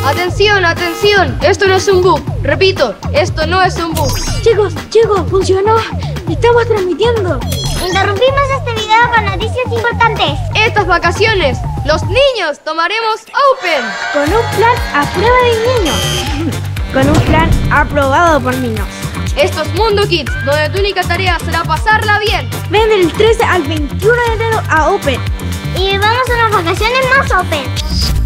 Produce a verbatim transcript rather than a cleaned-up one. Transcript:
Atención, atención, esto no es un bug. Repito, esto no es un bug. Chicos, chicos, funcionó. Estamos transmitiendo. Interrumpimos este video con noticias importantes. Estas vacaciones, los niños tomaremos Open. Con un plan a prueba de niños. Con un plan aprobado por niños. Esto es Mundo Kids, donde tu única tarea será pasarla bien. Ven del trece al veintiuno de enero a Open. Y vamos a unas vacaciones más Open.